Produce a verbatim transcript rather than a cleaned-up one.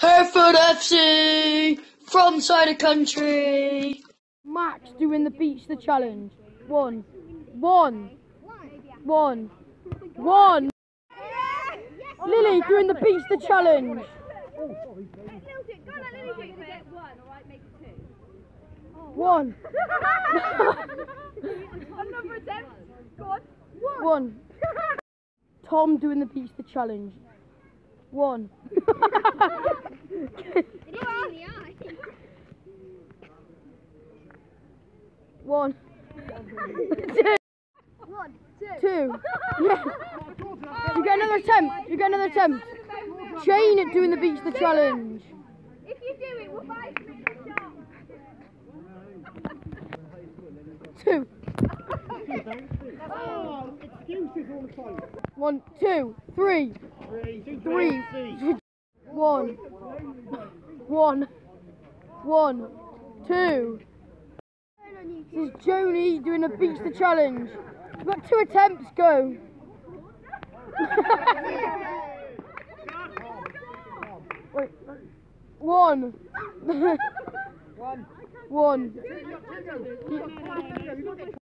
Hereford F C from side of country. Max doing the Beachster challenge. One, one, one, one. Lily doing the Beachster challenge. One. Another attempt. Go on. One. Tom doing the Beachster challenge. One. One. Two. One, two. Two. Yeah. You get another attempt. You get another attempt. Jane it doing the Beachster challenge. If you do it, we'll buy you a shot. Two. Oh, excuses all the time. One, two, three. Three. One. One. One. Two. This is Joni doing a Beachster challenge. We've got two attempts, go. Wait. One. One. One.